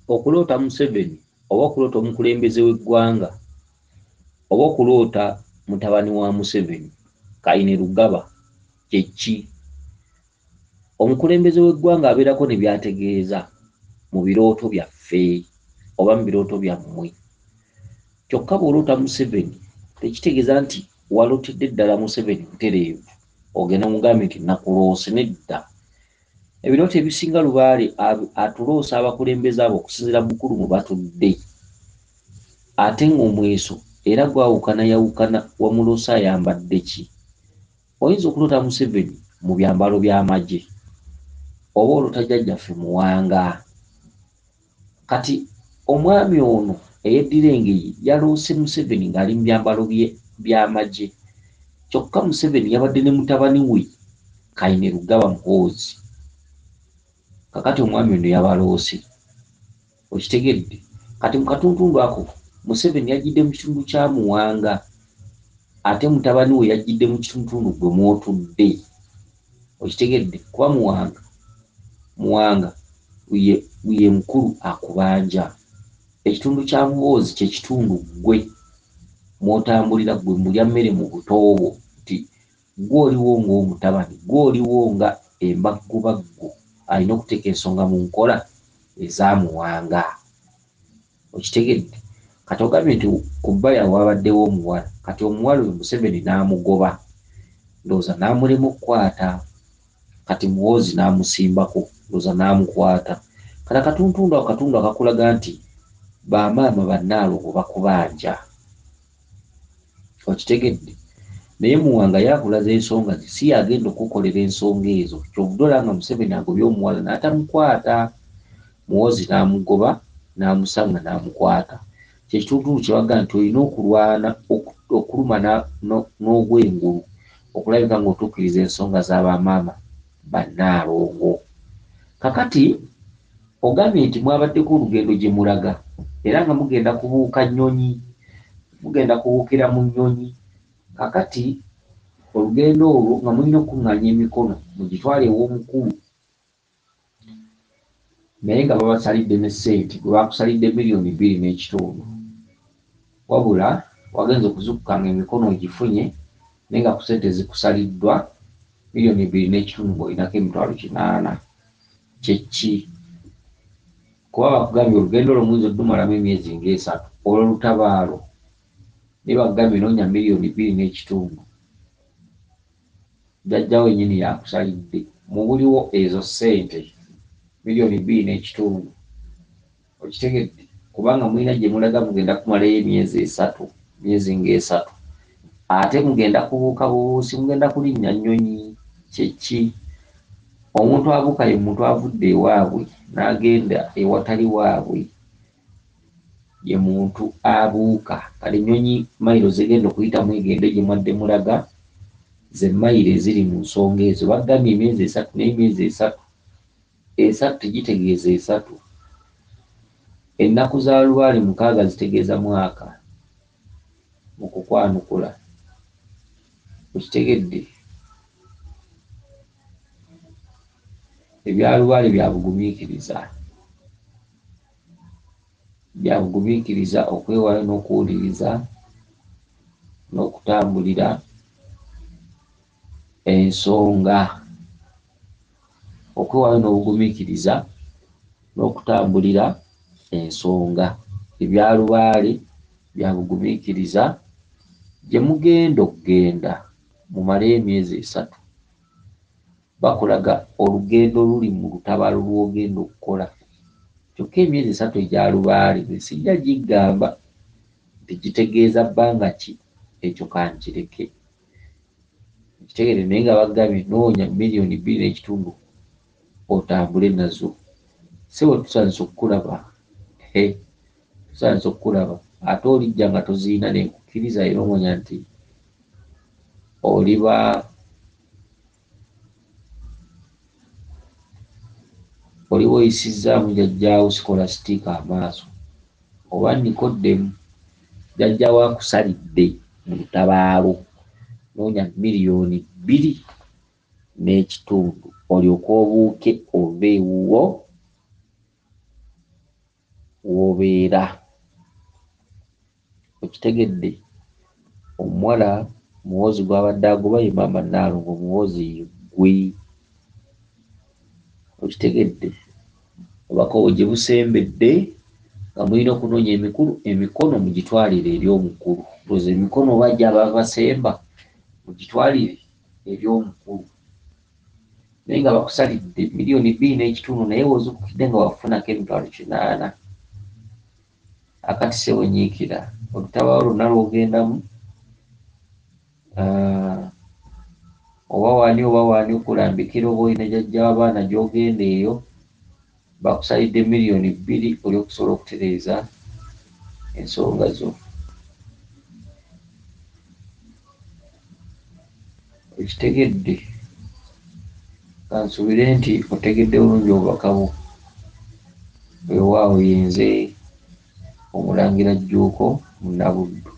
okulota Museveni oba okulota omukulembeze w'eggwanga oba okulota mutabani wa Museveni Kainerugaba kyeki? Omukulembeze w'eggwanga abeerako ne byategeeza mu birooto byaffe oba mu birooto byammwe. Kyokka bw'olota Museveni tekitegeeza nti walotedde ddala Museveni butereevu ogenda mugambe nti nakuloose. Nedda. Ebirooto ebisinga lubaale atuloosa abakulembeze abo okusinziira mukulu mu batudde, ate ng'omweso era gwawukana wamuloosa ayambadde ki? Oyinza okulota Museveni mu byambalo by'amagye oba olota jjajjaffe Muwanga. Kati omwami ono eyeddira engeri yaloose Museveni ng'ali mu byambalo by'amagye, kyokka Museveni yabadde ne mutabani we Kainerugaba Muhoozi. Kakati omwami ono yabaloose, okitegedde? Kati mu katuntundu ako Museveni yajjidde mu kitundu kya Muwanga ate mutabani we yajjidde mu kituntundu gwe mwotudde, okitegedde? Kuba Muwanga ye mukulu akubanja. Ekitundu kya Muhoozi kye kitundu gwe mwotambulira, gwe mulya mmere mu butoobo, nti gwe oliwo ng'omutabani, gwe oliwo nga embaggubaggu alina okuteeka ensonga mu nkola eza Muwanga, okitegedde? Kati ogambye nti ku bbaya wabaddewo omuwala, kati omuwala oyo Museveni n'amugoba, ndowooza n'amulema okukwata, kati Muhoozi n'amusimbako, ndowooza n'amukwata. Kati akatuntundu ako katundu akakulaga nti bamaama bannaalobo bakubanja, okitegedde? Naye Muwanga yakulaza ensonga ze, si yagenda okukolera ensonga ezo. Kyovudde nga Museveni agobye omuwala n'atamukwata, Muhoozi n'amugoba n'amusanga n'amukwata. Kyekitundu kye baga nti olina okulwana okuluma n'ogwengulu okulabika ng'otuukiriza ensonga z'abamaama bannaalongo. Kakati ogambye nti mwabaddeko olugendo gye mulaga era nga mugenda kubuuka nnyonyi, mugenda kubuukira mu nnyonyi. Kakati olugendo olwo nga mulina okuŋŋaanya emikono mugitwale ew'omukulu, naye nga babasalidde ne ssente. Gwe bakusalidde $2.5 million, wabula wagenza okuzikukanga emikono ogifunye naye nga ku ssente zikusaliddwa $2.5 million ng'olinako $80,000. Kyeki? Kuba bakugambye olugendo olwo muyinza oddumalamu emyezi nga3, olwo lutabaalo naye bakugambye noonya $2.5 million. Jjajja wennyini yakusalidde mu buliwo ezo ssente $2.5 million, okitegedde? Kubanga mulina gye mulaga mugenda kumalayo emyezi nga3, ate mugenda kubuuka bubuusi, mugenda kulinnya nnyonyi. Kyeki? Omuntu abuuka ye muntu avudde ewaabwe n'agenda ewatali waabwe, ye muntu abuuka. Kale ennyonyi mayiro zigenda okuyitamu egende gye mwadde mulaga, ze mayiro eziri mu nsonga ezo. Bagambye emyezi 3 naye emyezi 3 tegitegeeza 3. Ennaku za lubaale 6 zitegeeza mwaka mu kukwanukula, okitegedde? Ebya lubaale bya bugumiikiriza, okwewaayo n'okuwuliriza n'okutambulira ensonga. Okwewaayo n'obugumiikiriza n'okutambulira ensonga. Ebya lubaale bya bugumiikiriza gye mugenda okugenda mumale emyezi 3, bakulaga olugendo luli mu lutabaalo lw'ogenda okukola. Kyokka emyezi 3 egya lubaale sijja gigamba nti gitegeeza bbanga ki, ekyo kankireke, kitegere. Naye nga bagambye noonya $2.5 million otambule nazo. Sebo tusanze okukulaba, tusanze okukulaba. Ate olijja nga toziina ne nkukkiriza era omanya nti oli oyisizzaamu jjajjaawo Scholastica amaaso oba Nikodemu, jjajjaawo akusalidde mu lutabaalo, noonya $2.5 olyoke obuuke ove ewuwo w'obeera. Okitegedde? Omuwala muwozi gw'abadde agoba ye maama Nnaalongo, muwozi gwe. Okitegedde? Obubaka gye busembedde nga mulina okunoonya emikono mugitwalire eri omukulu. Looza emikono bajja ababasemba mugitwalire eri omukulu. Naye nga bakusalidde $2.5 million naye wozukukidde nga wafunako $80,000. Akati ssewenyiikira olutabaalo lwonna lw'ogendamu oba waani okulambikira oba olina jjajja w'abaana gy'ogenda eyo bakusalidde $2 million oli okusobola okutereeza ensonga zo. Ekitegedde? Kansubire nti otegedde bulungi obubaka bwo. Weewaawo yenze Omulangira Jjuuko Munnabuddu.